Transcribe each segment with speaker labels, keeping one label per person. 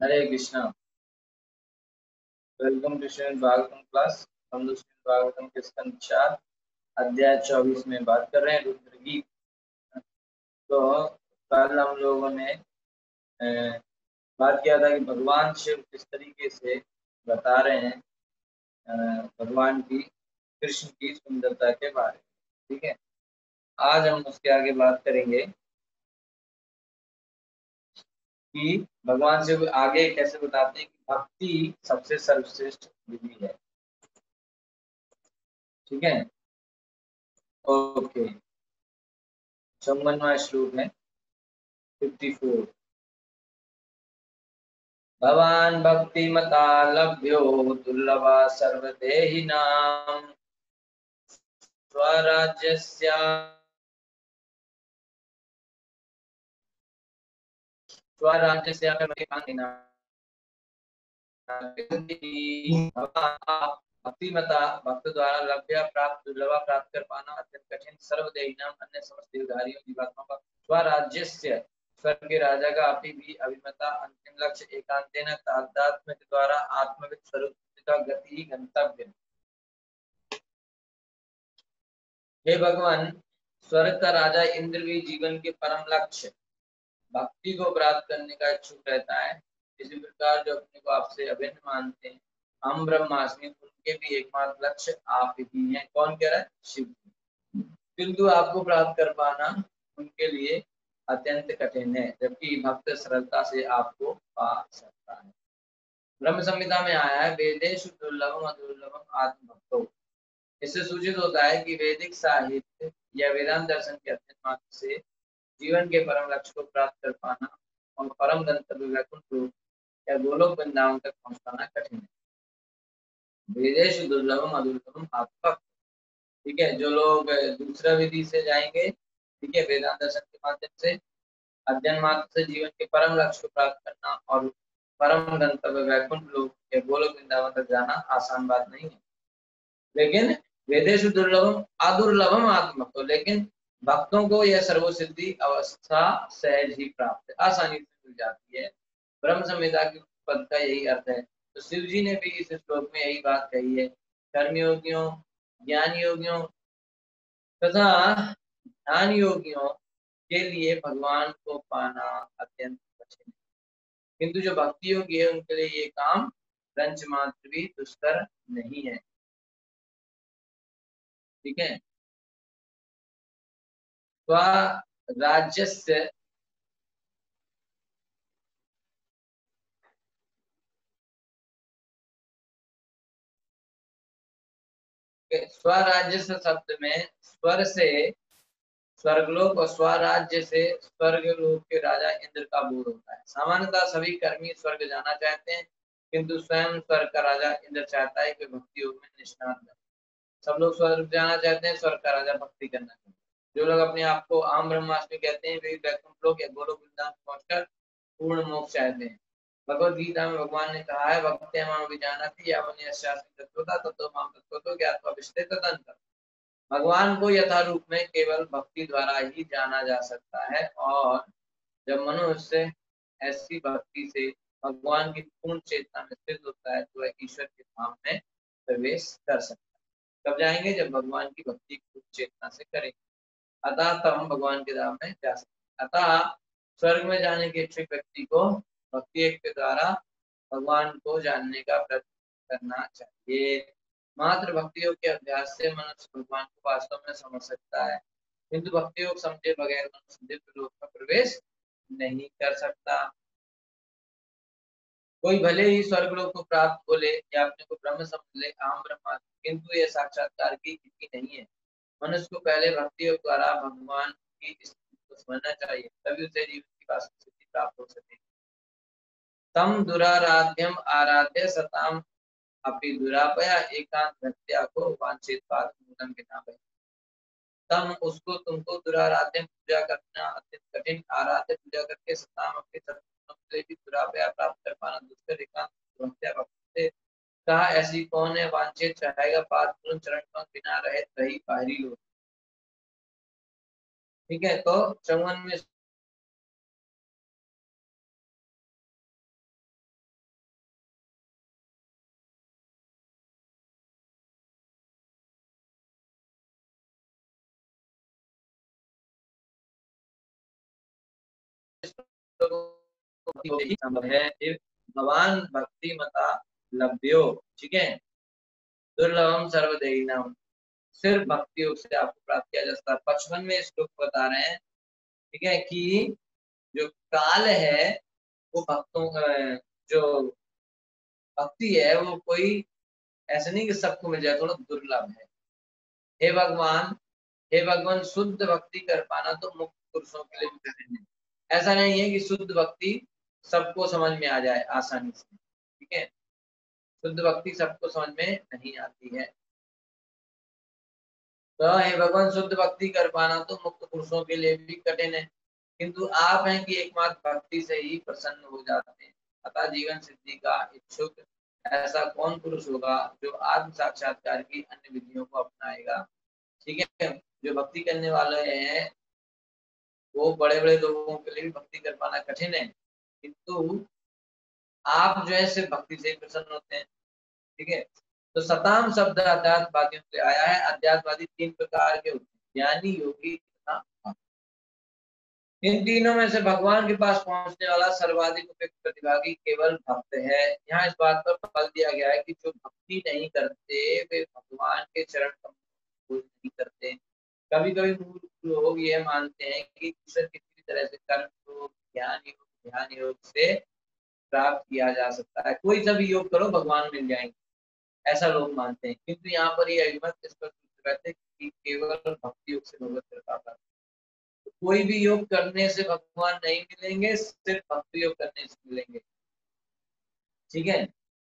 Speaker 1: Hare Krishna. Welcome to Shrimad Bhagavatam class. हम लोग श्रीमद् भागवतम के स्कंद 4 अध्याय 24 में बात कर रहे हैं रुद्र गीत। तो कल हम लोगों ने बात किया था कि भगवान शिव किस तरीके से बता रहे हैं भगवान की, कृष्ण की सुंदरता के बारे में। ठीक है, आज हम उसके आगे बात करेंगे कि भगवान शिव आगे कैसे बताते हैं कि भक्ति सबसे सर्वश्रेष्ठ विधि है। ठीक है, ओके। 54वां श्लोक है 54। भवान् भक्तिमता लभ्यो दुर्लभा सर्वदेहिनां स्वराज्यस्य भक्तिमता भक्त द्वारा लभ्य प्राप्त दुर्लभा प्राप्त कर पाना अत्यंत कठिन सर्वदेहिनां अन्य समस्त देवधारियों जीवात्मा का स्वराज्यस्य स्वर्ग के राजा का अपनी भी अभिमता अंतिम लक्ष्य एकांतेन तादात्म्य द्वारा आत्मविद स्वरूप का गति गंतव्य। हे भगवान, स्वर्ग का राजा इंद्र भी जीवन के परम लक्ष्य भक्ति को प्राप्त करने का इच्छुक रहता है। इसी प्रकार जो अपने को आपसे अभिन्न मानते हैं, हम ब्रह्मास्मि, उनके भी एकमात्र लक्ष्य आप ही हैं। कौन कह रहा है? शिव। किंतु आपको प्राप्त कर पाना उनके लिए अत्यंत कठिन है, जबकि भक्त सरलता से आपको पा सकता है। ब्रह्म संहिता में आया है, वेदेषु दुर्लभम अदुर्लभम आत्मभक्तो। इससे सूचित होता है कि वैदिक साहित्य या वेदांत दर्शन के अध्ययन मात्र से जीवन के परम लक्ष्य को प्राप्त कर पाना और परम गंतव्य वैकुंठ लोक या गोलोक वृंदावन तक पहुंच पाना कठिन है। वेदेषु दुर्लभम अदुर्लभम आत्मभक्त। ठीक है, जो लोग दूसरा विधि से जाएंगे, ठीक है, वेदांत दर्शन के माध्यम से अध्ययन मात्र से जीवन के परम लक्ष्य को प्राप्त करना और परम गंतव्य वैकुंठ लोक या गोलोक वृंदावन तक जाना आसान बात नहीं है। लेकिन वेदेषु दुर्लभम अदुर्लभम आत्मभक्तो, लेकिन भक्तों को यह सर्वसिद्धि अवस्था सहज ही प्राप्त है, आसानी से मिल जाती है। ब्रह्म संहिता के पद का यही अर्थ है। तो शिव जी ने भी इस श्लोक में यही बात कही है। कर्मयोगियों, ज्ञान योगियों तथा ध्यान योगियों के लिए भगवान को पाना अत्यंत कठिन है, किंतु जो भक्ति योगी है उनके लिए ये काम रंच मात्र भी दुष्कर नहीं है। ठीक है, स्वराज्यस्य स्वराज्य से शब्द में स्वर से स्वर्गलोक और स्वराज्य से स्वर्गलोक के राजा इंद्र का बोध होता है। सामान्यतः सभी कर्मी स्वर्ग जाना चाहते हैं, किंतु स्वयं स्वर्ग का राजा इंद्र चाहता है कि भक्ति योग में निष्णात बने। सब लोग स्वर्ग जाना चाहते हैं, स्वर्ग का राजा भक्ति करना चाहते हैं। जो लोग अपने आप को आम ब्रह्मास्मि कहते हैं, वे वैकुंठ लोक या गोलोक वृंदावन पहुंचकर पूर्ण मोक्ष चाहते हैं। भगवद गीता में भगवान ने कहा है, भक्त्या माम विजानाति यावन्य शास्त्री तत्वता ततो माम तत्वतो ज्ञात्वा विश्लेषित तदंतर। भगवान को यथारूप में केवल भक्ति द्वारा ही जाना जा सकता है, और जब मनुष्य ऐसी भक्ति से भगवान की पूर्ण चेतना में स्थित होता है तो वह ईश्वर के धाम में प्रवेश कर सकता है। कब जाएंगे? जब भगवान की भक्ति पूर्ण चेतना से करेंगे, अतः तब हम भगवान के धाम में जा सकते हैं। अतः स्वर्ग में जाने के इच्छुक व्यक्ति को भक्ति योग के द्वारा भगवान को जानने का प्रयत्न करना चाहिए। मात्र भक्ति योग के अभ्यास से मनुष्य भगवान को वास्तव में समझ सकता है, किंतु भक्ति योग समझे बगैर मनुष्य दिव्य लोक में प्रवेश नहीं कर सकता। कोई भले ही स्वर्ग लोक को प्राप्त हो ले या अपने को ब्रह्म समझ ले, आम ब्रह्मा, किंतु यह साक्षात्कार की स्थिति नहीं है। मनुष्य को पहले भक्ति योग द्वारा भगवान की स्थिति को समझना चाहिए, तभी उसे जीवन की वास्तविक स्थिति प्राप्त हो सकेगी। तम दुराराध्यम आराध्य सताम अपि दुरापया एकांत भक्त्या को वांछित पाद मूलम बिना भय। तम उसको, तुमको दुराराध्य पूजा करना अत्यंत कठिन, आराध्य पूजा करके सताम अपने शत्रुओं से भी दुरापया प्राप्त कर पाना दुष्कर, एकांत भक्त्या भक्त से कहा ऐसी कौन है वांछित चाहेगा पाद मूलम चरण पंख बिना रहे रही बाहरी लोग। ठीक है, तो 54 में यही संभव है भगवान भक्ति मता लभ्यो, ठीक है, दुर्लभम सर्वदेहिनाम, सिर्फ भक्ति योग से आपको प्राप्त किया जा सकता है। 55 में श्लोक बता रहे हैं, ठीक है, कि जो काल है वो भक्तों जो भक्ति है वो कोई ऐसा नहीं कि सबको मिल जाए, थोड़ा दुर्लभ है। हे भगवान, हे भगवान, शुद्ध भक्ति कर पाना तो मुक्त पुरुषों के लिए भी कठिन है। ऐसा नहीं है कि शुद्ध भक्ति सबको समझ में आ जाए आसानी से, ठीक है, शुद्ध भक्ति सबको समझ में नहीं आती है। तो हे भगवान, शुद्ध भक्ति कर पाना तो मुक्त पुरुषों के लिए भी कठिन है, किंतु आप हैं कि एकमात्र भक्ति से ही प्रसन्न हो जाते हैं। अतः जीवन सिद्धि का इच्छुक ऐसा कौन पुरुष होगा जो आत्म साक्षात्कार की अन्य विधियों को अपनाएगा, ठीक है। जो भक्ति करने वाले हैं वो बड़े बड़े लोगों के लिए भी भक्ति कर पाना कठिन है, किंतु आप जो है सिर्फ भक्ति से ही प्रसन्न होते हैं, ठीक है। तो सताम शब्द अध्यात्मवादियों से आया है। अध्यात्मवादी 3 प्रकार के होते हैं, ज्ञानी, योगी तथा भक्त। इन तीनों में से भगवान के पास पहुंचने वाला सर्वाधिक उपयुक्त प्रतिभागी केवल भक्त है। यहाँ इस बात पर बल दिया गया है कि जो भक्ति नहीं करते वे भगवान के चरण कमल नहीं करते। कभी कभी मूर्ख लोग ये मानते हैं कि ईश्वर किसी तरह से कर्म योग, ज्ञान योग, ध्यान योग से प्राप्त किया जा सकता है। कोई सा भी योग करो भगवान मिल जाएंगे, ऐसा लोग मानते हैं, किंतु यहाँ पर ये अभिमत इस पर कहते हैं कि केवल भक्ति योग से भगवत कृपा प्राप्त। तो कोई भी योग करने से भगवान नहीं मिलेंगे, सिर्फ भक्ति योग करने से मिलेंगे, ठीक है।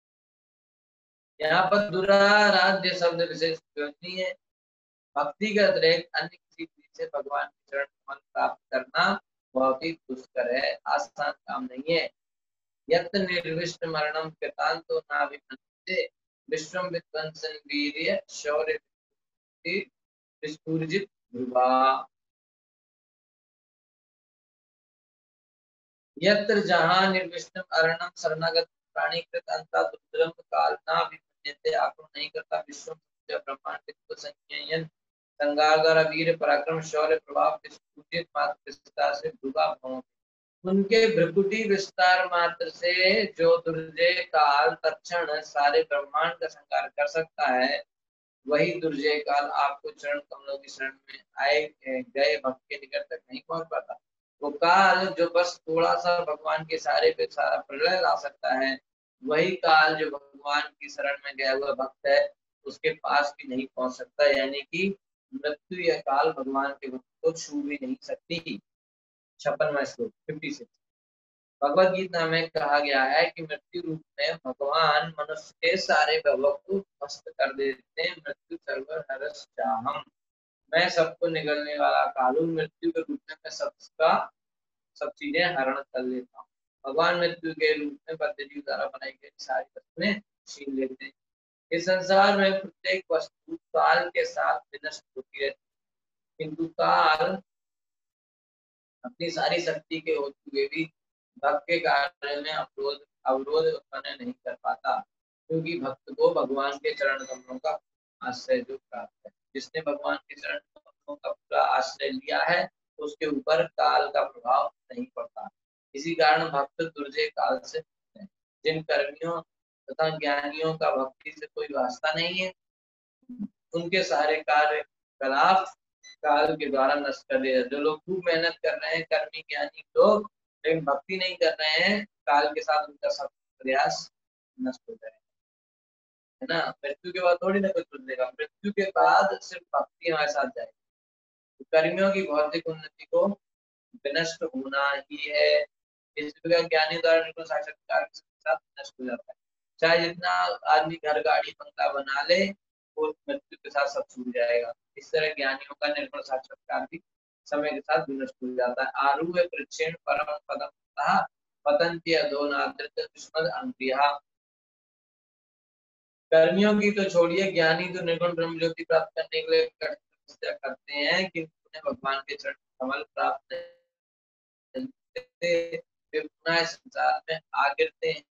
Speaker 1: यहाँ पर दुराराध्य शब्द विशेष नहीं है। भक्ति के अतिरिक्त अन्य किसी चीज से भगवान के चरण कमल प्राप्त करना बहुत ही दुष्कर है, आसान काम नहीं है। यत् निर्विष्ट मरणम कृतांतो नाभिमन्यते विश्वम विध्वंसन वीर्य शौर्य विस्फुजित ध्रुवा। यत्र जहाँ निर्विष्टम अरणम शरणागत प्राणी कृत अंता दुर्लभ काल नाभिमन्यते, आक्रमण नहीं करता विश्वम ब्रह्मांड विश्व संज्ञयन संगार द्वारा वीर पराक्रम शौर्य प्रभाव विस्फुजित मात्र विस्तार से ध्रुवा भवों, उनके भ्रुकुटी विस्तार मात्र से जो दुर्जय काल तत्क्षण सारे ब्रह्मांड का संहार कर सकता है, वही दुर्जय काल आपको चरण कमलों की शरण में आए गए भक्त के निकट तक नहीं पहुंच पाता। वो काल जो बस थोड़ा सा भगवान के सारे पे सारा प्रलय ला सकता है, वही काल जो भगवान की शरण में गया हुआ भक्त है उसके पास भी नहीं पहुंच सकता। यानी कि मृत्यु या काल भगवान के भक्त को छू भी नहीं सकती। 56वां श्लोक 56। भगवत गीता में कहा गया है कि मृत्यु रूप में भगवान मनुष्य के सारे वैभव को ध्वस्त कर देते हैं। मृत्यु सर्वर हरस चाहम, मैं सबको निगलने वाला कालू मृत्यु के रूप में मैं सबका सब चीजें हरण कर लेता हूँ। भगवान मृत्यु के रूप में बद्धजीव द्वारा बनाई गई सारी वस्तुएं छीन लेते हैं। इस संसार में प्रत्येक वस्तु काल के साथ विनष्ट होती है, किंतु काल अपनी सारी शक्ति के होते हुए भी भक्त के कार्य में अवरोध उत्पन्न नहीं कर पाता, क्योंकि भक्त को भगवान के चरण कमलों का आश्रय जो प्राप्त है। जिसने भगवान के चरण कमलों का पूरा आश्रय लिया है उसके ऊपर काल का प्रभाव नहीं पड़ता। इसी कारण भक्त दुर्जय काल से है। जिन कर्मियों तथा ज्ञानियों का भक्ति से कोई वास्ता नहीं है, उनके सारे कार्य कलाप काल के द्वारा नष्ट कर दिया। जो लोग खूब मेहनत कर रहे हैं, कर्मी ज्ञानी लोग, लेकिन भक्ति नहीं कर रहे हैं, काल के साथ उनका सब प्रयास नष्ट हो जाएगा, है ना। मृत्यु के बाद थोड़ी ना कुछ बदलेगा, मृत्यु के बाद सिर्फ भक्ति हमारे साथ जाएगी। तो कर्मियों की भौतिक उन्नति को विनष्ट होना ही है। इस प्रकार ज्ञानी द्वारा निर्गुण साक्षात्कार के साथ नष्ट हो जाता है। चाहे जितना आदमी घर गाड़ी बंगला बना ले, वो मृत्यु के साथ सब छूट जाएगा। इस तरह ज्ञानियों का निर्गुण साक्षात्कार भी समय के साथ विनष्ट हो जाता है। आरूढ़ कृच्छेण परम पदम पतंती अधो नादृत दुष्मद अंत्रिया। कर्मियों की तो छोड़िए, ज्ञानी तो निर्गुण ब्रह्म ज्योति प्राप्त करने के लिए कठिन तपस्या करते हैं, किंतु उन्हें भगवान के चरण कमल प्राप्त वे पुनः संसार में आ गिरते हैं।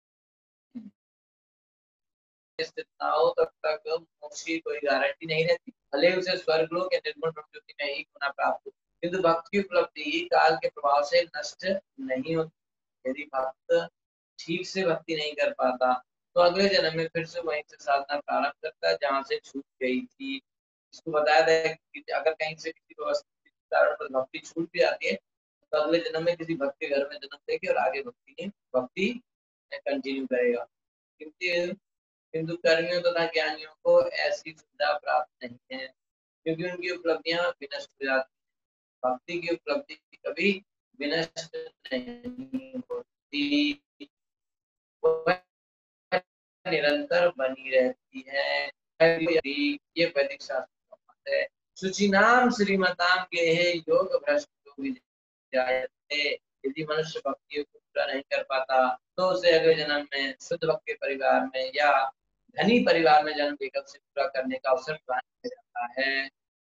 Speaker 1: तब तक मोक्ष की कोई गारंटी नहीं रहती, भले उसे स्वर्ग लोक या निर्गुण ब्रह्म ज्योति में ही पुनः प्राप्त हो। किंतु भक्त की उपलब्धि काल के प्रभाव से नष्ट नहीं होती। यदि भक्त ठीक से भक्ति नहीं कर पाता तो अगले जन्म में फिर से वहीं से साधना प्रारंभ करता है जहाँ से छूट गई थी। इसको बताया था कि अगर कहीं से किसी कारण पर भक्ति छूट भी आती है तो अगले जन्म में किसी भक्त के घर में जन्म लेके और आगे भक्ति कंटिन्यू करेगा। किंतु किंतु कर्मियों तथा ज्ञानियों को ऐसी सुविधा प्राप्त नहीं है क्योंकि उनकी उपलब्धियां विनष्ट हो जाती हैं। भक्ति की उपलब्धि कभी विनष्ट नहीं होती, वह निरंतर बनी रहती है। ये वैदिक शास्त्र का मत है। शुचिनाम श्रीमताम गेहे योग भ्रष्ट जायते। यदि मनुष्य भक्ति को पूरा नहीं कर पाता तो उसे अगले जन्म में शुद्ध भक्त के परिवार में या धनी परिवार में जन्म लेकर उसे पूरा करने का अवसर प्रदान किया जाता है।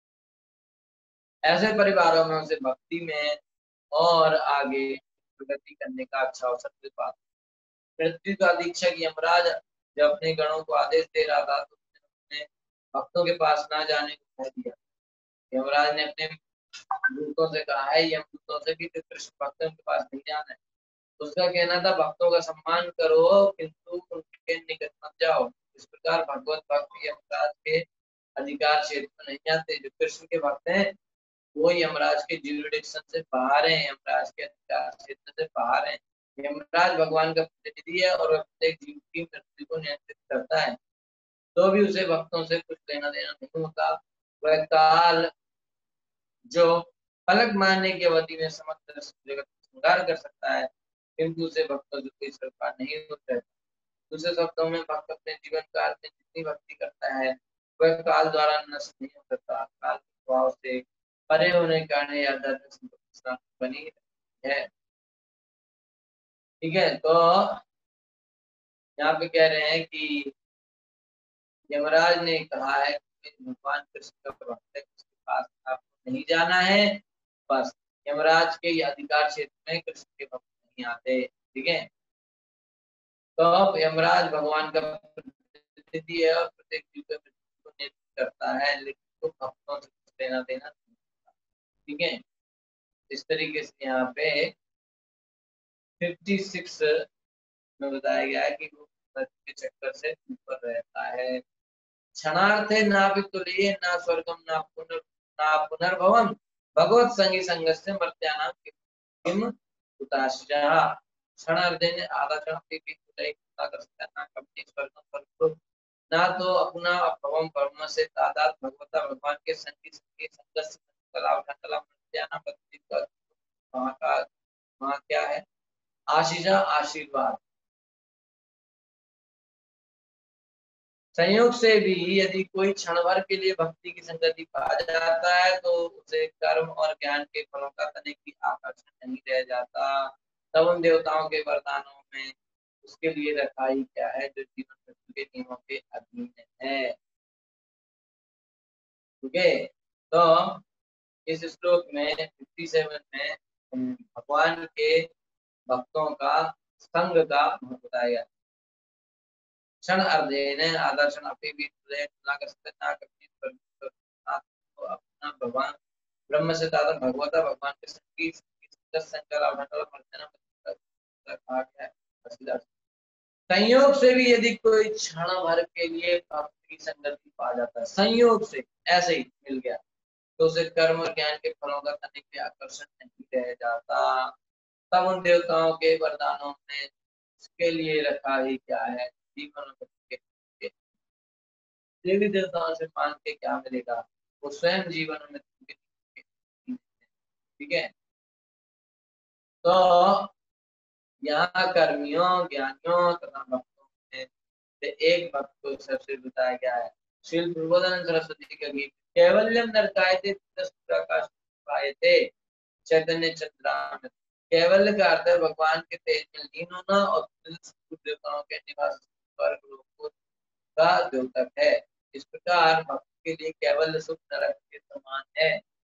Speaker 1: ऐसे परिवारों में उसे भक्ति में और आगे प्रगति करने का अच्छा अवसर मिल पाता है। पृथ्वी का अधीक्षक यमराज जब अपने गणों को आदेश दे रहा था तो उसने भक्तों के पास ना जाने को कह दिया। यमराज ने अपने दूतों से कहा है, यमदूतों से कि कृष्ण भक्तों के पास नहीं जाना है। उसका कहना था भक्तों का सम्मान करो किंतु उनके निकट मत जाओ। इस प्रकार भगवत भक्त यमराज के अधिकार क्षेत्र में नहीं आते। जो कृष्ण के भक्त हैं वो यमराज के ज्यूरिडिक्शन से बाहर है, यमराज के अधिकार क्षेत्र से बाहर है। यमराज भगवान का प्रतिनिधि है और वह प्रत्येक जीव की मृत्यु को नियंत्रित करता है, तो भी उसे भक्तों से कुछ लेना देना नहीं होता। वह काल जो पलक मारने की अवधि में समस्त जगत श्रृंगार कर सकता है किंतु उसे भक्तों से कोई सरकार नहीं होता है। दूसरे शब्दों में भक्त अपने जीवन काल में जितनी भक्ति करता है वह काल द्वारा नष्ट नहीं हो सकता। काल के प्रभाव से परे होने के कारण यह आध्यात्मिक संपत्ति बनी है। ठीक है, तो यहाँ पे कह रहे हैं कि यमराज ने कहा है कि भगवान कृष्ण का भक्त है, उसके पास आपको नहीं जाना है। बस यमराज के अधिकार क्षेत्र में कृष्ण के भक्त नहीं आते। ठीक है, तो अब यमराज भगवान का प्रतिनिधि है और प्रत्येक जीव के मृत्यु को नियंत्रित करता है, लेकिन तो भक्तों से कुछ लेना देना नहीं होता। ठीक है, इस तरीके से यहाँ पे 56 में बताया गया है कि वो के चक्कर से ऊपर रहता है। क्षणार्थे ना वितुल्ये ना स्वर्गम ना पुनर्भवम भगवत संगी संगस्य मर्त्यानाम किम कुताश्चः। क्षणार्थे ने आधा क्षण भी कर सकता है, ना कभी स्वर्गम स्वर्ग ना तो अपना भवम ब्रह्म से तादाद भगवता भगवान के संगी संगी संगस्य कला कला मर्त्यानाम वहाँ का वहाँ क्या है आशीषा आशीर्वाद। संयोग से भी यदि कोई क्षण भर के लिए भक्ति की संगति पा जाता है तो उसे कर्म और ज्ञान के फलों का तनिक भी आकर्षण नहीं रह जाता। तब उन देवताओं के वरदानों में उसके लिए रखाई क्या है जो जीवन मृत्यु के नियमों के अधीन है। ठीक है, तो इस श्लोक में 57 में भगवान के भक्तों का संग का महत्व बताया गया। क्षण अर्धेन आधा क्षण अपि भी अपना भगवान ब्रह्म से तादा भगवता भगवान के संगी संयोग से भी यदि कोई क्षण भर के लिए भक्ति की संगति पा जाता है, संयोग से ऐसे ही मिल गया तो उसे कर्म और ज्ञान के फलों का तनिक भी आकर्षण नहीं रह जाता। तब उन देवताओं के वरदानों में उसके लिए रखा ही क्या है जीवन में देवी देवताओं से मांग के क्या मिलेगा, वो स्वयं जीवन में। ठीक है, तो यहाँ कर्मियों ज्ञानियों तथा भक्तों में से एक भक्त को सबसे बताया गया है। श्री प्रबोधानंद सरस्वती का गीत कैवल्यम नरकायते प्रकाशते चैतन्य चंद्रान। कैवल्य का अर्थ है भगवान के तेज में लीन होना और देवताओं के निवास स्वर्ग लोक का द्योतक है। इस प्रकार भक्त के लिए केवल सुख नरक के समान है।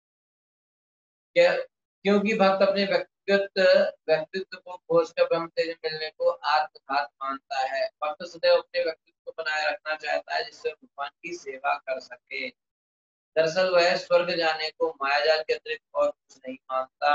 Speaker 1: क्योंकि भक्त अपने व्यक्तित्व को खोज कर ब्रह्म तेज मिलने को आत्मघात मानता है। भक्त सदैव अपने व्यक्तित्व को बनाए रखना चाहता है जिससे भगवान की सेवा कर सके। दरअसल वह स्वर्ग जाने को मायाजाल के अतिरिक्त और कुछ नहीं मानता।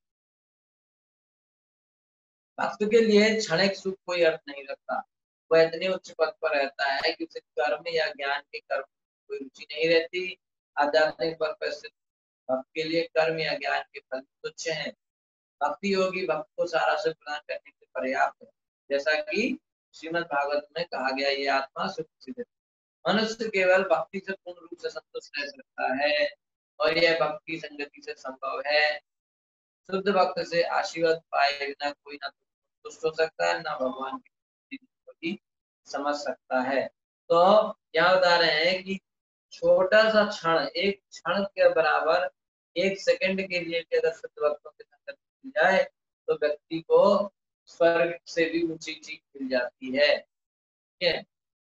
Speaker 1: भक्त के लिए क्षणिक सुख कोई अर्थ नहीं रखता। वह इतने उच्च पद पर रहता है कि उसे कर्म या ज्ञान के कर्म में कोई रुचि नहीं रहती। आध्यात्मिक पद पर स्थित भक्त के लिए कर्म या ज्ञान के फल तुच्छ हैं। भक्ति योगी भक्त को सारा सुख प्रदान करने के पर्याप्त है। जैसा कि श्रीमद् भागवत में कहा गया, ये आत्मा सुख सिद्ध है। मनुष्य केवल भक्ति से पूर्ण रूप से संतुष्ट रह सकता है और यह भक्ति संगति से संभव है। शुद्ध भक्त से आशीर्वाद पाए बिना कोई ना संतुष्ट हो सकता है, ना भगवान की को भी समझ सकता है। तो यहाँ बता रहे हैं कि छोटा सा क्षण, एक क्षण के बराबर, एक सेकंड के लिए भी अगर शुद्ध भक्तों के संगत मिल जाए तो व्यक्ति को स्वर्ग से भी ऊंची चीज मिल जाती है। ठीक है,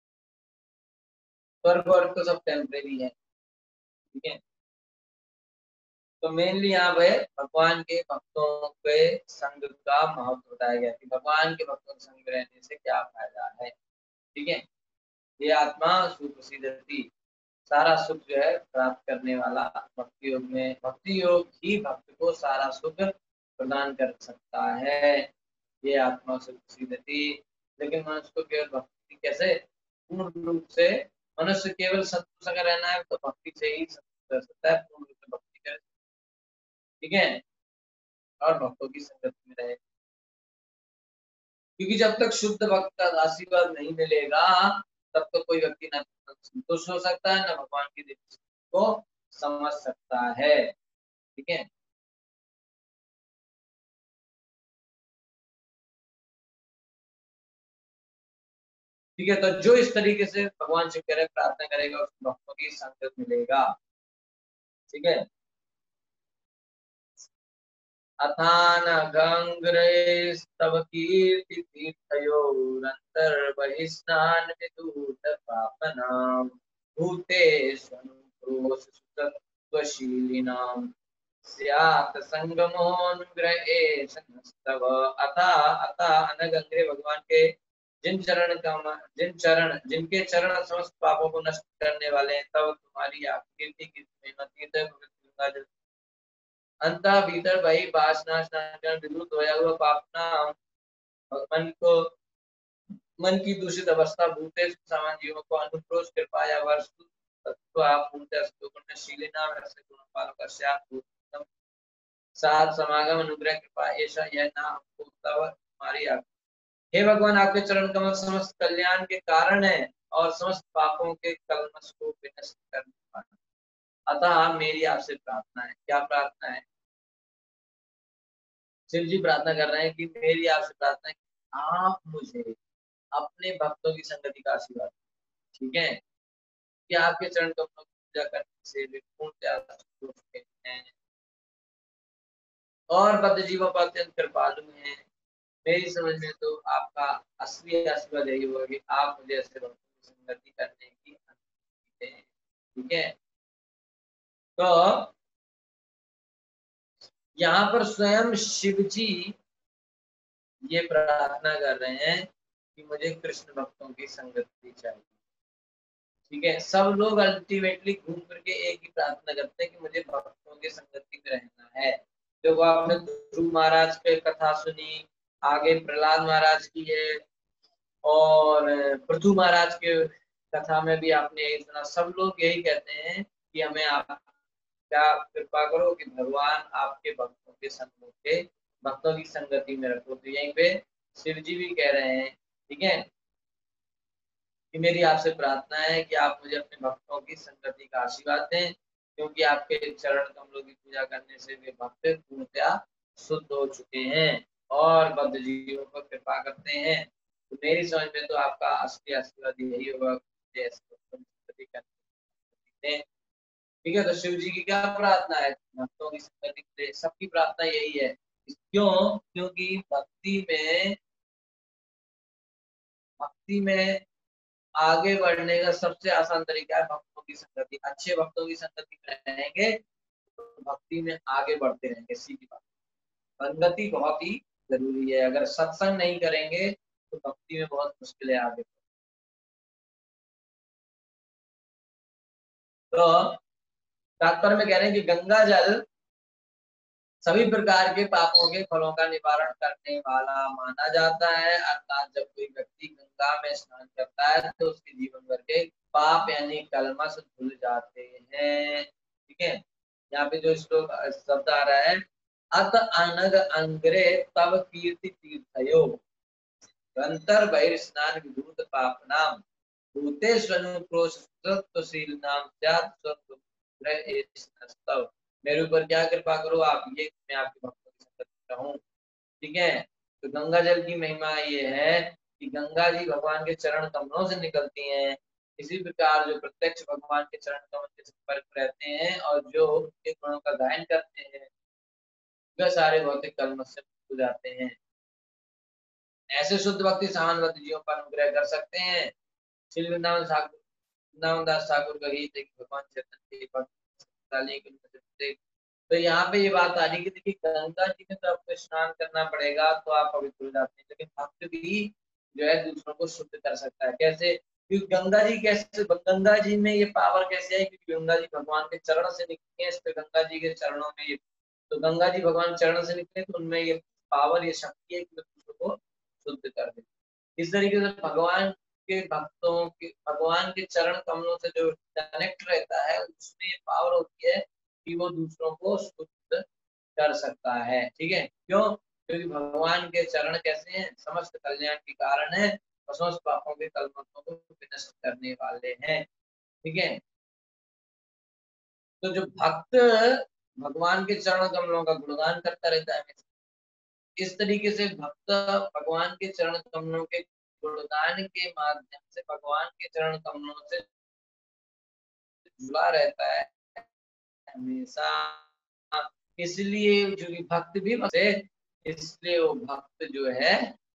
Speaker 1: स्वर्ग और तो सब टेम्परेरी है। ठीक है, तो मेनली यहाँ पे भगवान के भक्तों के संग का महत्व बताया गया कि भगवान के भक्तों के संग रहने से क्या फायदा है। ठीक है, ये आत्मा सुप्रसिद्धि, सारा सुख जो है प्राप्त करने वाला भक्ति योग में, भक्ति योग ही भक्त को सारा सुख प्रदान कर सकता है। ये आत्मा सुप्रसिद्धि। लेकिन मनुष्य को केवल भक्ति कैसे पूर्ण रूप से, मनुष्य केवल संतुष्ट अगर रहना है तो भक्ति से ही संतुष्ट कर सकता है, पूर्ण रूप से भक्ति कर। ठीक है, और भक्तों की संगत में रहे, क्योंकि जब तक शुद्ध भक्त का आशीर्वाद नहीं मिलेगा तब तक कोई व्यक्ति न संतुष्ट हो सकता है, न भगवान की दृष्टि को समझ सकता है। ठीक है, ठीक है, तो जो इस तरीके से भगवान से करे प्रार्थना करेगा उसको भक्तों की संगत मिलेगा। ठीक है, अथान गंग्रेस्तव कीर्ति तीर्थयोरन्तर्बहिस्नान विदूत पापनाम भूतेष्वनुक्रोश सुतत्वशीलिनां स्यात् संगमोऽनुग्रह एष नस्तव। अथा अथा अनगंगे भगवान के जिनके चरण समस्त पापों को नष्ट करने वाले हैं, तब तुम्हारी आप कीर्ति की महिमा तीर्थ अंत भीतर वही वासना विद्युत होया हुआ पापना मन को, मन की दूषित अवस्था भूते सामान्य जीवों को अनुक्रोश कृपा या वर्ष तत्व आप शीली नाम ऐसे गुणों पालों का साथ समागम अनुग्रह कृपा ऐसा यह नाम हमको तब हमारी आप। हे भगवान, आपके चरण कमल समस्त कल्याण के कारण है और समस्त पापों के कलमश को विनष्ट करने वाला। अतः मेरी आपसे प्रार्थना है। क्या प्रार्थना है? शिव जी प्रार्थना कर रहे हैं कि मेरी आपसे प्रार्थना है कि आप मुझे अपने भक्तों की संगति का आशीर्वाद। ठीक है, कि आपके चरण कमलों की पूजा करने से वे पूर्णतया संतुष्ट हैं और बद्ध जीवों पर अत्यंत कृपालु हैं। मेरी समझ में तो आपका असली आशीर्वाद यही होगा कि आप मुझे ऐसे भक्तों की संगति करने की अनुमति दें। ठीक है, तो यहाँ पर स्वयं शिव जी ये प्रार्थना कर रहे हैं कि मुझे कृष्ण भक्तों की संगति चाहिए। ठीक है, सब लोग अल्टीमेटली घूम करके एक ही प्रार्थना करते हैं कि मुझे भक्तों की संगति में रहना है। तो आपने ध्रुव महाराज की कथा सुनी, आगे प्रहलाद महाराज की है, और पृथु महाराज के कथा में भी आपने यही सुना। सब लोग यही कहते हैं कि हमें आप क्या कृपा करो कि भगवान आपके भक्तों के संग के भक्तों की संगति में रखो। तो यहीं पे शिव जी भी कह रहे हैं, ठीक है, कि मेरी आपसे प्रार्थना है कि आप मुझे अपने भक्तों की संगति का आशीर्वाद दें, क्योंकि आपके चरण कमलों की पूजा करने से वे भक्त पूर्णतया शुद्ध हो चुके हैं और बद्ध जीवों पर कृपा करते हैं। तो मेरी समझ में तो आपका असली आशीर्वाद यही होगा, ठीक है। तो शिव जी की क्या प्रार्थना है? भक्तों की संगति के लिए सबकी प्रार्थना यही है। क्यों? क्योंकि भक्ति में आगे बढ़ने का सबसे आसान तरीका है भक्तों की संगति। अच्छे भक्तों की संगति में रहेंगे तो भक्ति में आगे बढ़ते रहेंगे। सीधी बात, संगति बहुत ही जरूरी है। अगर सत्संग नहीं करेंगे तो भक्ति में बहुत मुश्किल है आगे। तो तात्पर्य में कह रहे हैं कि गंगा जल सभी प्रकार के पापों के फलों का निवारण करने वाला माना जाता है। अर्थात जब कोई व्यक्ति गंगा में स्नान करता है तो उसके जीवन भर के पाप यानी कलमश धुल जाते हैं। ठीक है, यहाँ पे जो श्लोक शब्द आ रहा है, अत अनग अंग्रे तब कीर्ति तीर्थयो अंतर बहिर्स्नान विभूत पापनाम भूते स्वनुक्रोशशील नाम स्यात्। मेरे ऊपर क्या कृपा करो आप, ये मैं आपके भक्तों की संगत करता हूँ। ठीक है, तो गंगा जल की महिमा ये है कि गंगा जी भगवान के चरण कमलों से निकलती हैं। इसी प्रकार जो प्रत्यक्ष भगवान के चरण कमल के संपर्क में रहते हैं और जो उनके गुणों का गायन करते हैं, वह सारे भौतिक कलमश से मुक्त हो जाते हैं। ऐसे शुद्ध भक्ति सामान्य जीवों पर अनुग्रह कर सकते हैं। श्री वृंदावन ठाकुर, वृंदावन दास ठाकुर का गीत है कि भगवान चैतन्य के भक्त। तो यहाँ पे ये बात आ रही कि देखिए गंगा जी में तो आपको स्नान करना पड़ेगा तो आप पवित्र हो जाते हैं, लेकिन भक्त भी जो है दूसरों को शुद्ध कर सकता है। कैसे? क्योंकि गंगा जी कैसे, गंगा जी में ये पावर कैसे है? क्योंकि गंगा जी भगवान के चरण से निकली है, इस पे गंगा जी के चरणों में ये, तो गंगा जी भगवान चरण से निकले तो उनमें ये पावर, ये शक्ति है कि दूसरों को शुद्ध कर दे। इस तरीके से भगवान के भक्तों के भगवान के चरण कमलों से जो कनेक्ट रहता है उसमें ये पावर होती है कि वो दूसरों को शुद्ध कर सकता है। ठीक है, क्यों? क्योंकि भगवान के चरण कैसे हैं? समस्त कल्याण के कारण है और समस्त पापों के कलमशों को विनष्ट करने वाले हैं। ठीक है, तो जो भक्त भगवान के चरण कमलों का गुणगान करता रहता है, इस तरीके से भक्त भगवान के चरण कमलों के गुणगान के माध्यम से भगवान के चरण कमलों से जुड़ा रहता है हमेशा। इसलिए जो भक्त भी है, इसलिए वो भक्त जो है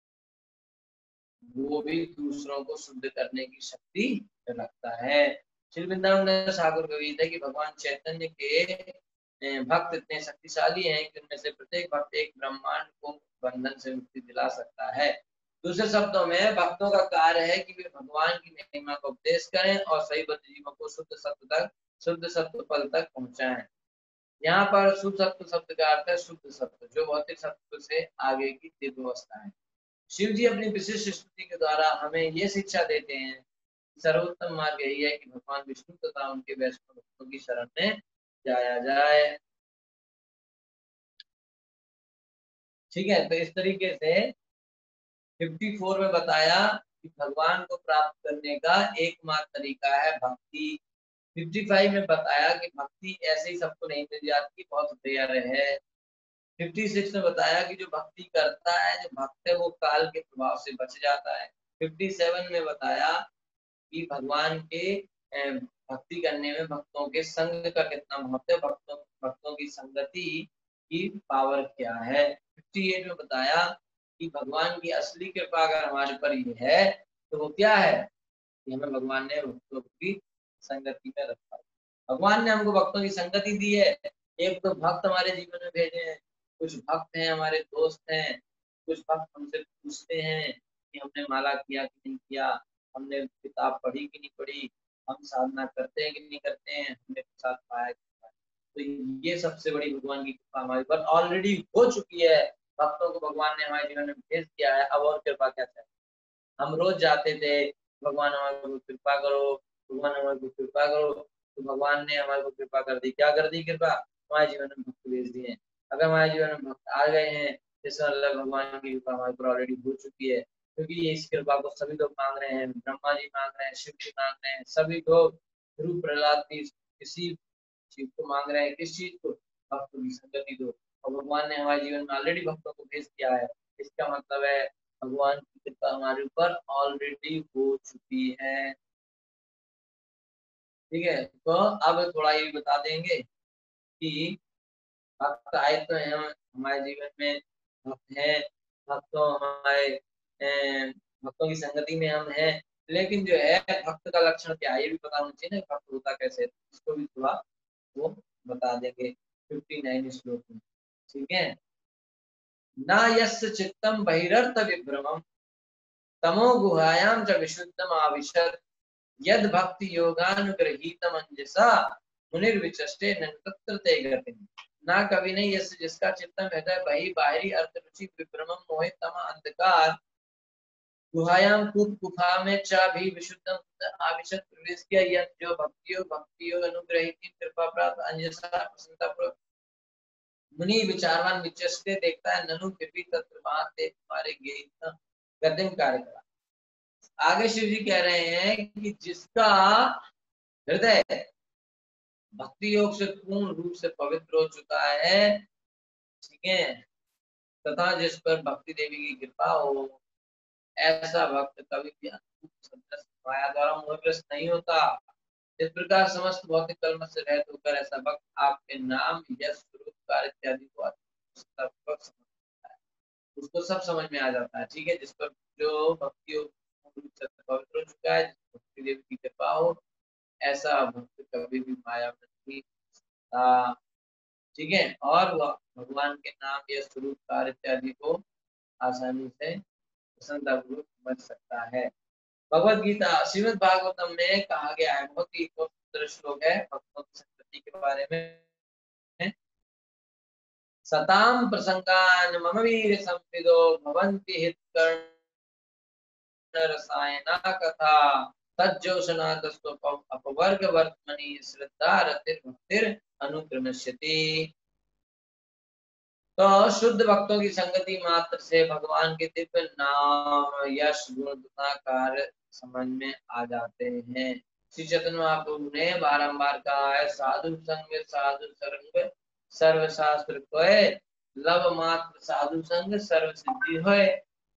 Speaker 1: वो भी दूसरों को शुद्ध करने की शक्ति रखता है। श्री वृंदावन ठाकुर का गीत है कि भगवान चैतन्य के भक्त इतने शक्तिशाली हैं कि उनमें से प्रत्येक भक्त एक ब्रह्मांड को बंधन से मुक्ति दिला सकता है। दूसरे शब्दों में भक्तों का कार्य है कि वे भगवान की महिमा का उपदेश करें और सही बद्ध जीवों को शुद्ध सत्व पल तक पहुंचाएं। यहाँ पर शुद्ध सत्व शब्द का अर्थ है शुद्ध सत्व, जो भौतिक सत्व से आगे की दिव्य अवस्था है। शिव जी अपनी विशिष्ट स्तुति के द्वारा हमें ये शिक्षा देते हैं, सर्वोत्तम मार्ग यही है कि भगवान विष्णु तथा उनके वैष्णव भक्तों की शरण में जाया जाए। ठीक है, तो इस तरीके से 54 में बताया कि भगवान को प्राप्त करने का एकमात्र तरीका है भक्ति। 55 में बताया कि भक्ति ऐसे ही सबको नहीं मिल जाती, बहुत रेयर है। 56 में बताया कि जो भक्ति करता है, जो भक्त है, वो काल के प्रभाव से बच जाता है। 57 में बताया कि भगवान के भक्ति करने में भक्तों के संग का कितना महत्व है, भक्तों की संगति की पावर क्या है। 58 में बताया कि भगवान की असली कृपा अगर हमारे पर ये है तो वो क्या है कि हमें भगवान ने भक्तों की संगति में रखा। भगवान ने हमको भक्तों की संगति दी है। एक तो भक्त हमारे जीवन में भेजे हैं, कुछ भक्त हैं हमारे दोस्त हैं, कुछ भक्त हमसे पूछते हैं कि हमने माला किया कि नहीं किया, हमने किताब पढ़ी कि नहीं पढ़ी, हम साधना करते हैं कि नहीं करते हैं, हमने प्रसाद पाया कि नहीं पाया। तो ये सबसे बड़ी भगवान की कृपा हमारे पर ऑलरेडी हो चुकी है। भक्तों को भगवान ने हमारे जीवन में भेज दिया है, अब और कृपा क्या चाहिए। हम रोज जाते थे, भगवान हमारे को कृपा करो, भगवान हमारे को कृपा करो, तो भगवान ने हमारे को कृपा कर दी। क्या कर दी कृपा? हमारे जीवन में भक्त भेज दिए। अगर हमारे जीवन में भक्त आ गए हैं, इसका मतलब भगवान की कृपा हमारे पर ऑलरेडी हो चुकी है। क्योंकि इस कृपा को सभी लोग मांग रहे हैं, ब्रह्मा जी मांग रहे हैं, शिव जी मांग रहे हैं, सभी लोग रूप प्रहलाद की किसी चीज को मांग रहे हैं। किस चीज को? भक्तों की संगति दो। और भगवान ने हमारे जीवन में ऑलरेडी भक्तों को भेज दिया है। इसका मतलब है भगवान की कृपा हमारे ऊपर ऑलरेडी हो चुकी है। ठीक है, तो अब थोड़ा ये बता देंगे कि भक्त आए तो हैं हमारे जीवन में, भक्त हैं, भक्तों हमारे भक्तों की संगति में हम हैं, लेकिन जो है भक्त का लक्षण क्या है ये भी पता होना चाहिए ना, भक्त होता कैसे है, इसको भी थोड़ा वो बता देंगे 59 श्लोक में। ठीक है, न यस्य चित्तम बहिरर्थ विभ्रमम तमो गुहायां च विशुद्धम आविशत् यद भक्ति योगानुग्रहीतम अंजसा मुनिर्विचष्टे नन्तत्र ते गतिम्। ना कभी नहीं यस्य जिसका चित्तम हृदय बही बाहरी अर्थ रुचि विभ्रमम मोहे तम अंधकार गुहायाम कूप गुफा में चा भी विशुद्धम आविशत प्रवेश किया। यह जो भक्तियोग अनुग्रहित कृपा प्राप्त अंजसा प्रसन्नता पूर्वक मुनि विचारवान विचस्ते देखता है, ननु फिर भी तत्र बात ते तुम्हारे ज्ञेय गतिम कार्य करा। आगे शिव जी कह रहे हैं कि जिसका हृदय भक्ति योग से पूर्ण रूप से पवित्र हो चुका है, ठीक है, तथा जिस पर भक्ति देवी की कृपा हो, ऐसा भक्त कभी भी माया द्वारा मोहग्रस्त नहीं होता। इस प्रकार समस्त भौतिक कलम से रहित होकर ऐसा भक्त आपके नाम यश स्वरूप कार्य इत्यादि को समझता है, उसको सब समझ में आ जाता है। ठीक है, जिस पर जो भक्ति योग रूप से पवित्र हो चुका है, जिस भक्ति देवी की कृपा हो, ऐसा भक्त कभी भी माया में नहीं था। ठीक है, और वह भगवान के नाम या स्वरूप कार्य इत्यादि को आसानी से प्रसन्नतापूर्वक समझ सकता है। भगवत गीता श्रीमद् भागवतम में कहा गया है, बहुत ही सुंदर श्लोक है भक्तों की संगति के बारे में। सताम प्रसंगान मम वीर संविदो भवन्ति हितकर्ण रसायना कथा तज्जोषणादस्तो अपवर्ग वर्तमनि श्रद्धा रतिर भक्तिर अनुक्रमश्यति। तो शुद्ध भक्तों की संगति मात्र से भगवान के दिव्य नाम यश गुण तथा कार्य समझ में आ जाते हैं। श्री चैतन्य महाप्रभु ने बारंबार कहा है, साधु संग साधु संग सर्व शास्त्र कोय, लव मात्र साधु संग सर्व सिद्धि होय।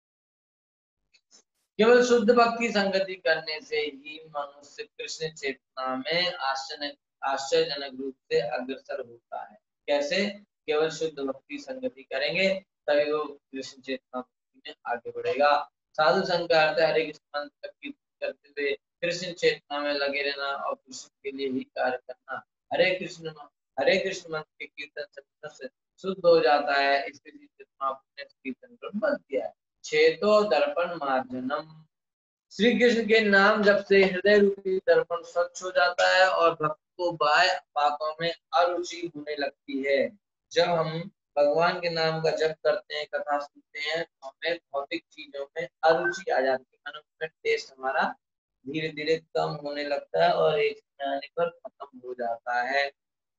Speaker 1: केवल शुद्ध भक्ति संगति करने से ही मनुष्य कृष्ण चेतना में आश्चर्यजनक रूप से अग्रसर होता है। कैसे? केवल शुद्ध भक्ति संगति करेंगे तभी वो कृष्ण चेतना में आगे बढ़ेगा। साधु संग का अर्थ है हरे कृष्ण मंत्र करते हुए कृष्ण चेतना में लगे रहना और कृष्ण के लिए ही कार्य करना। हरे कृष्ण मंत्र के कीर्तन से मनुष्य शुद्ध हो जाता है। इसलिए चेतना ने कीर्तन पर बल दिया है। छेतो दर्पण मार्जनम, श्री कृष्ण के नाम जब से हृदय रूपी दर्पण स्वच्छ हो जाता है और भक्त को बाह्य बातों में अरुचि होने लगती है। जब हम भगवान के नाम का जप करते हैं, कथा सुनते हैं, तो हमें भौतिक चीजों में अरुचि आ जाती है, मन में टेस्ट हमारा धीरे धीरे कम होने लगता है और एक समय आने पर खत्म हो जाता है।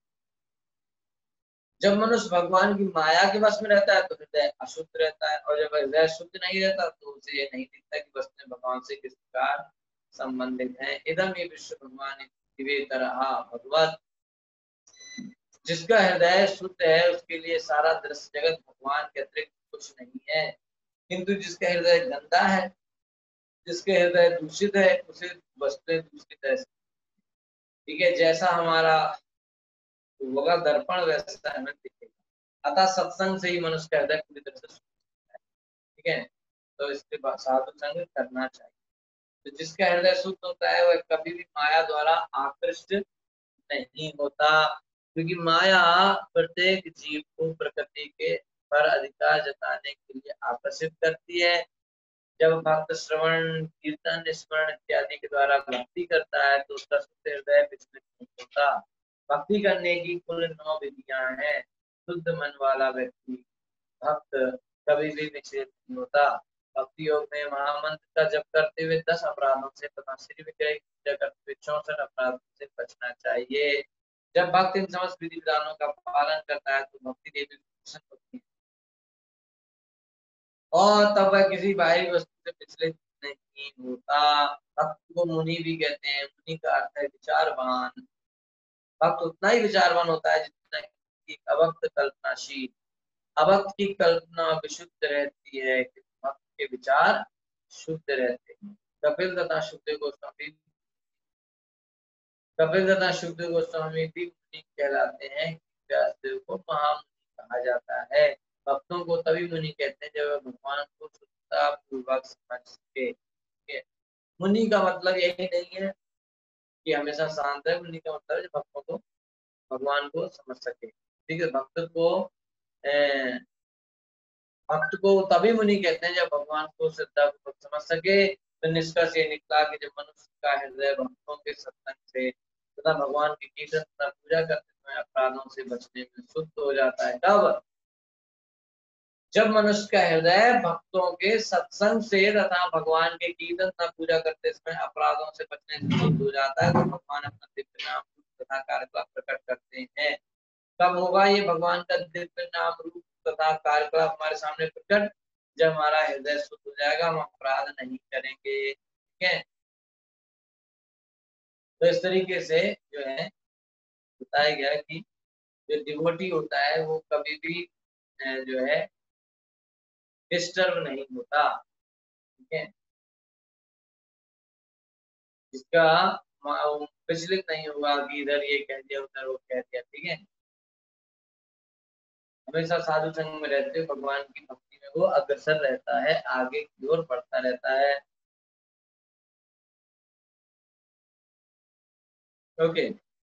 Speaker 1: जब मनुष्य भगवान की माया के वश में रहता है तो हृदय अशुद्ध रहता है, और जब हृदय शुद्ध नहीं रहता तो उसे ये नहीं दिखता कि वस्तुएं भगवान से किस प्रकार संबंधित हैं। इदम ये विश्व भगवान भगवत, जिसका हृदय शुद्ध है उसके लिए सारा दृश्य जगत भगवान के अतिरिक्त कुछ नहीं है। किंतु जिसका हृदय गंदा है, जिसके हृदय दूषित है, उसे वस्तुएं दूषित है। ठीक है, जैसा हमारा होगा दर्पण वैसा हमें दिखेगा। अतः सत्संग से ही मनुष्य का हृदय पूरी तरह से शुद्ध है। ठीक है, तो इसके बाद साधु संग करना चाहिए। तो जिसका हृदय शुद्ध होता है वह कभी भी माया द्वारा आकृष्ट नहीं होता, क्योंकि माया प्रत्येक जीव को प्रकृति के पर अधिकार जताने के लिए आकर्षित करती है। जब भक्त श्रवण कीर्तन स्मरण इत्यादि के द्वारा भक्ति करता है तो उसका शुद्ध हृदय विचलित नहीं होता। भक्ति करने की कुल 9 विधियां हैं। शुद्ध मन वाला व्यक्ति भक्त कभी भी विचलित नहीं होता। भक्ति योग में महामंत्र का जप करते हुए 10 अपराधों से तथा श्री विग्रह की पूजा करते हुए 64 अपराधों से बचना चाहिए। जब भक्त इन समस्त विधि विधानों का पालन करता है तो भक्ति देवी प्रसन्न होती है और तब वह किसी बाहरी वस्तु से विचलित नहीं होता। भक्त को मुनि भी कहते हैं। मुनि का अर्थ है विचारवान। भक्त उतना ही विचारवान होता है जितना कि अभक्त कल्पनाशील। अभक्त की कल्पना विशुद्ध रहती है, भक्त के विचार शुद्ध रहते हैं। कपिल तथा शुद्ध गोस्वामी भी मुनि कहलाते हैं। व्यासदेव को महामुनि कहा जाता है। भक्तों को तभी मुनि कहते हैं जब भगवान को शुद्धता पूर्वक समझ सके। मुनि का मतलब यही नहीं है कि हमेशा शांत है। मुनि का मतलब है भक्तों को भगवान को समझ सके। ठीक है, भक्त को तभी मुनि कहते हैं जब भगवान को श्रद्धापूर्वक समझ सके। तो निष्कर्ष ये निकला कि जब मनुष्य का हृदय भक्तों के सत्संग से तथा भगवान की कीर्तन तथा पूजा करते समय अपराधों से बचने में शुद्ध हो जाता है। कब? जब मनुष्य का हृदय भक्तों के सत्संग से तथा भगवान के कीर्तन तथा पूजा करते समय अपराधों से बचने से शुद्ध हो जाता है, तो भगवान अपना दिव्य नाम रूप तथा कार्यकलाप प्रकट करते हैं। कब होगा ये भगवान का दिव्य नाम रूप तथा कार्यकलाप हमारे सामने प्रकट? जब हमारा हृदय शुद्ध हो जाएगा, हम अपराध नहीं करेंगे। ठीक है, तो इस तरीके से जो है बताया गया कि जो डिवोटी होता है वो कभी भी जो है डिस्टर्ब नहीं होता। ठीक है, इसका विचलित नहीं हुआ कि इधर ये कह दिया उधर वो कह दिया। ठीक है, हमेशा साधु संग में रहते हुए भगवान की भक्ति में वो अग्रसर रहता है, आगे की ओर बढ़ता रहता है। ओके,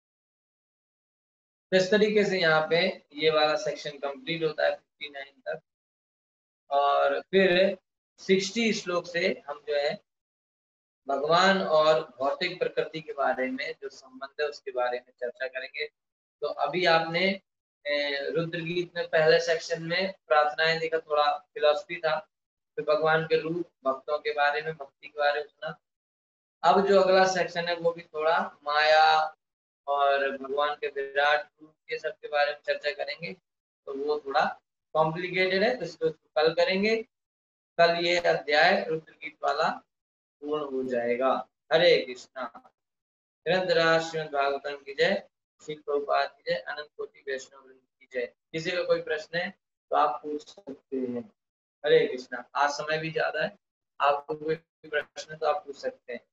Speaker 1: तो इस तरीके से यहाँ पे ये वाला सेक्शन कंप्लीट होता है 59 तक, और फिर 60 श्लोक से हम जो है भगवान और भौतिक प्रकृति के बारे में जो संबंध है उसके बारे में चर्चा करेंगे। तो अभी आपने रुद्र गीत में पहले सेक्शन में प्रार्थनाएं देखा, थोड़ा फिलॉसफी था, फिर भगवान के रूप, भक्तों के बारे में, भक्ति के बारे में सुना। अब जो अगला सेक्शन है वो भी थोड़ा माया और भगवान के विराट रूप के सब के बारे में चर्चा करेंगे। तो वो थोड़ा कॉम्प्लिकेटेड है, तो इसको कल करेंगे। कल ये अध्याय रुद्र गीत वाला पूर्ण हो जाएगा। हरे कृष्णा। निरंतर श्रीमद् भागवतम की जय, श्री प्रभुपाद की जय, अनंत कोटि वैष्णव वृंद की जय। किसी का कोई प्रश्न है तो आप पूछ सकते हैं। हरे कृष्णा। आज समय भी ज्यादा है, आपको कोई प्रश्न है तो आप पूछ सकते हैं।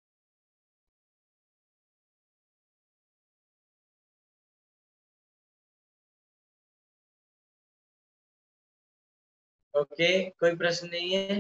Speaker 1: ओके, कोई प्रश्न नहीं है?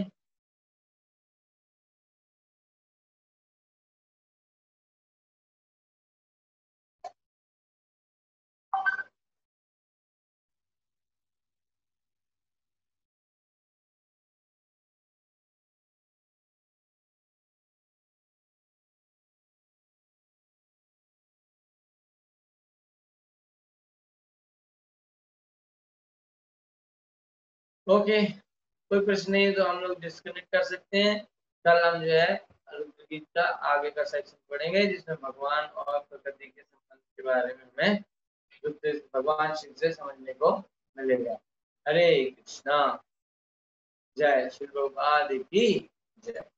Speaker 1: ओके, कोई प्रश्न नहीं है तो हम लोग डिस्कनेक्ट कर सकते हैं। कल हम जो है रुद्र गीत का आगे का सेक्शन पढ़ेंगे, जिसमें भगवान और प्रकृति के संबंध के बारे में हमें भगवान शिव से समझने को मिलेगा। हरे कृष्णा। जय श्री प्रभुपाद की जय।